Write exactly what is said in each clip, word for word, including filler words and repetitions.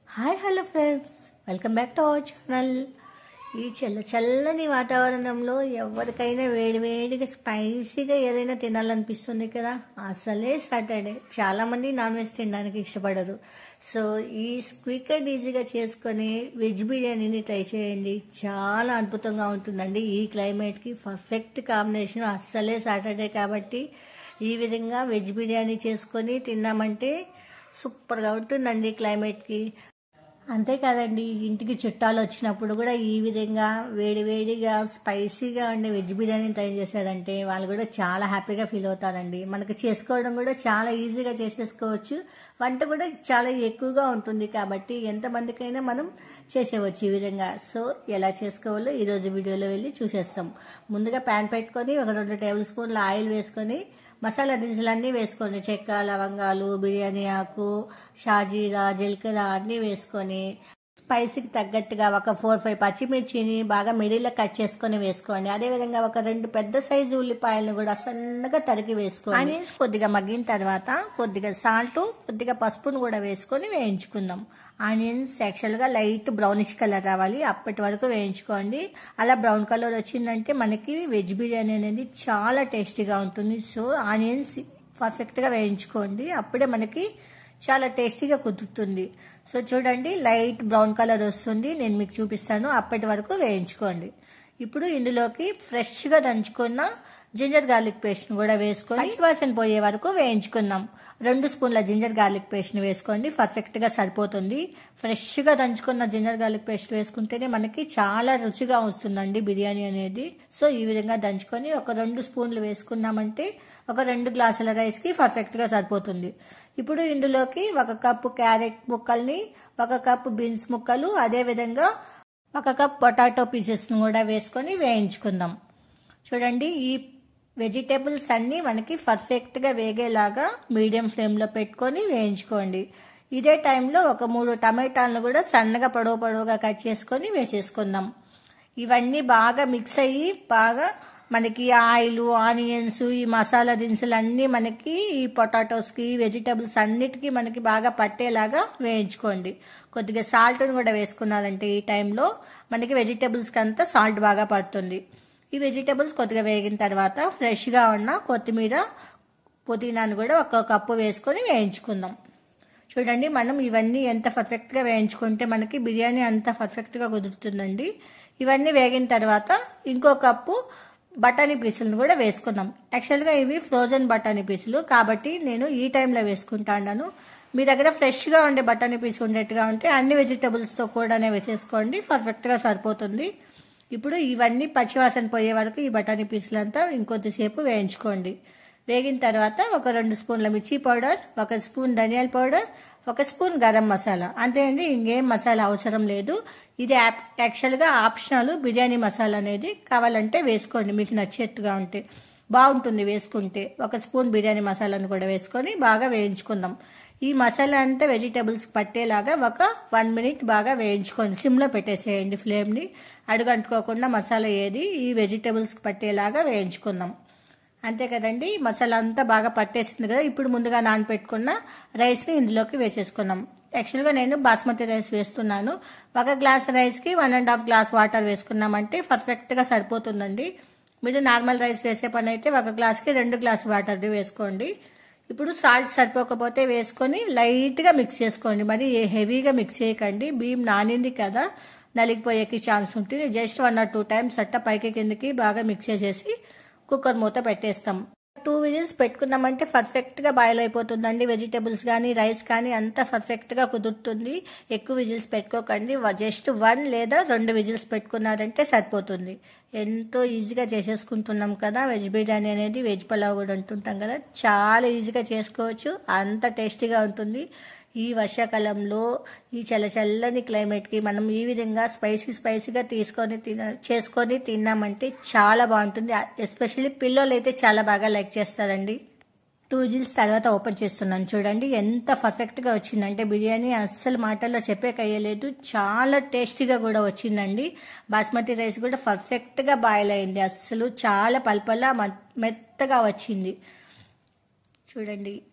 Hi hello friends, welcome back to our channel. ఈ చల్ల చల్లని వాతావరణంలో ఎవరికైనా వేడివేడిగా స్పైసీగా ఏదైనా తినాలనిపిస్తుంది కదా. అసలే సాటర్డే, చాలామంది నాన్ వెజ్ తినడానికి ఇష్టపడరు. సో ఈ క్విక్ అండ్ ఈజీగా చేసుకొని వెజ్ బిర్యానీని ట్రై చేయండి. చాలా అద్భుతంగా ఉంటుందండి. ఈ క్లైమేట్కి పర్ఫెక్ట్ కాంబినేషన్. అస్సలే సాటర్డే కాబట్టి ఈ విధంగా వెజ్ బిర్యానీ చేసుకొని తిన్నామంటే సూపర్గా ఉంటుందండి క్లైమేట్కి. అంతేకాదండి, ఇంటికి చుట్టాలు వచ్చినప్పుడు కూడా ఈ విధంగా వేడివేడిగా స్పైసీగా ఉండే వెజ్ బిర్యానీ ట్రై చేశారంటే వాళ్ళు కూడా చాలా హ్యాపీగా ఫీల్ అవుతారండి. మనకి చేసుకోవడం కూడా చాలా ఈజీగా చేసేసుకోవచ్చు. వంట కూడా చాలా ఎక్కువగా ఉంటుంది కాబట్టి ఎంతమందికైనా మనం చేసేవచ్చు ఈ విధంగా. సో ఎలా చేసుకోవాలో ఈరోజు వీడియోలో వెళ్ళి చూసేస్తాం. ముందుగా ప్యాన్ పెట్టుకొని ఒక రెండు టేబుల్ స్పూన్ల ఆయిల్ వేసుకొని మసాలా దినుసులన్నీ వేసుకోండి. చెక్క, లవంగాలు, బిర్యానీ ఆకు, షాజీరా, జీలకర్ర అన్నీ వేసుకొని స్పైసీకి తగ్గట్టుగా ఒక ఫోర్ ఫైవ్ పచ్చిమిర్చిని బాగా మిడిల్లో కట్ చేసుకొని వేసుకోండి. అదేవిధంగా ఒక రెండు పెద్ద సైజు ఉల్లిపాయలను కూడా సన్నగా తరిగి వేసుకోండి. ఆనియన్స్ కొద్దిగా మగ్గిన తర్వాత కొద్దిగా సాల్ట్, కొద్దిగా పసుపును కూడా వేసుకొని వేయించుకుందాం. ఆనియన్స్ యాక్చువల్గా లైట్ బ్రౌనిష్ కలర్ రావాలి, అప్పటి వరకు వేయించుకోండి. అలా బ్రౌన్ కలర్ వచ్చిందంటే మనకి వెజ్ బిర్యానీ అనేది చాలా టేస్టీగా ఉంటుంది. సో ఆనియన్స్ పర్ఫెక్ట్గా వేయించుకోండి, అప్పుడే మనకి చాలా టేస్టీగా కుదురుతుంది. సో చూడండి, లైట్ బ్రౌన్ కలర్ వస్తుంది, నేను మీకు చూపిస్తాను. అప్పటి వరకు వేయించుకోండి. ఇప్పుడు ఇందులోకి ఫ్రెష్గా దంచుకున్న జింజర్ గార్లిక్ పేస్ట్ని కూడా వేసుకొని పచ్చివాసన పోయే వరకు వేయించుకుందాం. రెండు స్పూన్ల జింజర్ గార్లిక్ పేస్ట్ని వేసుకోండి, పర్ఫెక్ట్గా సరిపోతుంది. ఫ్రెష్గా దంచుకున్న జింజర్ గార్లిక్ పేస్ట్ వేసుకుంటేనే మనకి చాలా రుచిగా వస్తుందండి బిర్యానీ అనేది. సో ఈ విధంగా దంచుకొని ఒక రెండు స్పూన్లు వేసుకున్నామంటే ఒక రెండు గ్లాసుల రైస్కి పర్ఫెక్ట్గా సరిపోతుంది. ఇప్పుడు ఇందులోకి ఒక కప్పు క్యారెట్ ముక్కల్ని, ఒక కప్పు బీన్స్ ముక్కలు, అదేవిధంగా ఒక కప్ పొటాటో పీసెస్ని కూడా వేసుకొని వేయించుకుందాం. చూడండి, ఈ వెజిటేబుల్స్ అన్నీ మనకి పర్ఫెక్ట్గా వేగేలాగా మీడియం ఫ్లేమ్లో పెట్టుకొని వేయించుకోండి. ఇదే టైంలో ఒక మూడు టమాటాలను కూడా సన్నగా పొడవు పొడవుగా కట్ చేసుకొని వేసేసుకుందాం. ఇవన్నీ బాగా మిక్స్ అయ్యి బాగా మనకి ఆయిల్, ఆనియన్స్, ఈ మసాలా దినుసులు అన్నీ మనకి ఈ పొటాటోస్కి, వెజిటేబుల్స్ అన్నిటికీ మనకి బాగా పట్టేలాగా వేయించుకోండి. కొద్దిగా సాల్ట్ని కూడా వేసుకున్నారంటే ఈ టైంలో మనకి వెజిటేబుల్స్కి అంతా సాల్ట్ బాగా పడుతుంది. ఈ వెజిటేబుల్స్ కొద్దిగా వేగిన తర్వాత ఫ్రెష్గా ఉన్న కొత్తిమీర, పుదీనాను కూడా ఒక కప్పు వేసుకొని వేయించుకుందాం. చూడండి, మనం ఇవన్నీ ఎంత పర్ఫెక్ట్గా వేయించుకుంటే మనకి బిర్యానీ అంత పర్ఫెక్ట్గా కుదురుతుందండి. ఇవన్నీ వేగిన తర్వాత ఇంకో కప్పు బఠానీ పీసులను కూడా వేసుకుందాం. యాక్చువల్గా ఇవి ఫ్రోజన్ బఠానీ పీసులు కాబట్టి నేను ఈ టైంలో వేసుకుంటాను. మీ దగ్గర ఫ్రెష్గా ఉండే బఠానీ పీసు ఉండేట్టుగా ఉంటే అన్ని వెజిటేబుల్స్తో కూడానే వేసేసుకోండి, పర్ఫెక్ట్గా సరిపోతుంది. ఇప్పుడు ఇవన్నీ పచ్చివాసన పోయే వరకు ఈ బఠానీ పీసులంతా ఇంకొద్దిసేపు వేయించుకోండి. వేగిన తర్వాత ఒక రెండు స్పూన్ల మిర్చి పౌడర్, ఒక స్పూన్ ధనియాల పౌడర్, ఒక స్పూన్ గరం మసాలా, అంతే అండి. ఇంకేం మసాలా అవసరం లేదు. ఇది యాక్చువల్గా ఆప్షనల్ బిర్యానీ మసాలా అనేది. కావాలంటే వేసుకోండి, మీకు నచ్చేట్టుగా ఉంటే బాగుంటుంది వేసుకుంటే. ఒక స్పూన్ బిర్యానీ మసాలాను కూడా వేసుకొని బాగా వేయించుకుందాం. ఈ మసాలా అంతా వెజిటేబుల్స్ పట్టేలాగా ఒక వన్ మినిట్ బాగా వేయించుకోండి. సిమ్లో పెట్టేసేయండి ఫ్లేమ్ని, అడుగంటుకోకుండా మసాలా ఏది ఈ వెజిటేబుల్స్కి పట్టేలాగా వేయించుకుందాం. అంతే కదండి, మసాలా అంతా బాగా పట్టేసింది కదా. ఇప్పుడు ముందుగా నానబెట్టుకున్న రైస్ని ఇందులోకి వేసేసుకున్నాం. యాక్చువల్గా నేను బాస్మతి రైస్ వేస్తున్నాను. ఒక గ్లాస్ రైస్కి one and half glass water వేసుకున్నామంటే పర్ఫెక్ట్గా సరిపోతుందండి. మీరు నార్మల్ రైస్ వేసే పని అయితే ఒక గ్లాస్కి రెండు గ్లాస్ వాటర్ వేసుకోండి. ఇప్పుడు సాల్ట్ సరిపోకపోతే వేసుకొని లైట్గా మిక్స్ చేసుకోండి, మరి హెవీగా మిక్స్ చేయకండి. బియ్యం నానింది కదా, నలిగిపోయేకి ఛాన్స్ ఉంటుంది. Just one or two times అట్ట పైకి కిందకి బాగా మిక్స్ చేసేసి కుక్కర్ మూత పెట్టేస్తాం. టూ విజిల్స్ పెట్టుకున్నామంటే పర్ఫెక్ట్గా బాయిల్ అయిపోతుందండి. వెజిటేబుల్స్ కానీ రైస్ కానీ అంతా పర్ఫెక్ట్గా కుదురుతుంది. ఎక్కువ విజిల్స్ పెట్టుకోకండి, జస్ట్ వన్ లేదా రెండు విజిల్స్ పెట్టుకున్నారంటే సరిపోతుంది. ఎంతో ఈజీగా చేసేసుకుంటున్నాం కదా వెజ్ బిర్యానీ అనేది. వెజ్ పలావ్ కూడా ఉంటుంటాం కదా, చాలా ఈజీగా చేసుకోవచ్చు, అంత టేస్టీగా ఉంటుంది. ఈ వర్షాకాలంలో ఈ చల్ల చల్లని క్లైమేట్కి మనం ఈ విధంగా స్పైసీ స్పైసీగా తీసుకొని తిన చేసుకొని తిన్నామంటే చాలా బాగుంటుంది. ఎస్పెషల్లీ పిల్లలు అయితే చాలా బాగా లైక్ చేస్తారండి. టూ విజిల్స్ తర్వాత ఓపెన్ చేస్తున్నాను. చూడండి ఎంత పర్ఫెక్ట్గా వచ్చిందంటే బిర్యానీ అస్సలు మాటల్లో చెప్పే కయ్యలేదు. చాలా టేస్టీగా కూడా వచ్చిందండి. బాస్మతి రైస్ కూడా పర్ఫెక్ట్గా బాయిల్ అయింది, అస్సలు చాలా పల్పలా మెత్తగా వచ్చింది. చూడండి,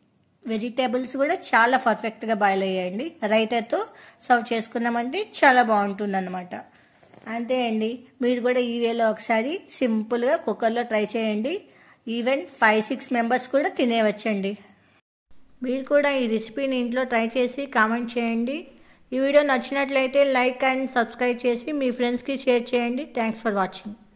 వెజిటేబుల్స్ కూడా చాలా పర్ఫెక్ట్గా బాయిల్ అయ్యాయండి. రైతాతో సర్వ్ చేసుకున్నామంటే చాలా బాగుంటుంది అన్నమాట. అంతే అండి, మీరు కూడా ఈ వేలో ఒకసారి సింపుల్గా కుక్కర్లో ట్రై చేయండి. ఈవెన్ ఫైవ్ సిక్స్ మెంబర్స్ కూడా తినేవచ్చండి. మీరు కూడా ఈ రెసిపీని ఇంట్లో ట్రై చేసి కామెంట్ చేయండి. ఈ వీడియో నచ్చినట్లయితే లైక్ అండ్ సబ్స్క్రైబ్ చేసి మీ ఫ్రెండ్స్కి షేర్ చేయండి. Thanks for watching.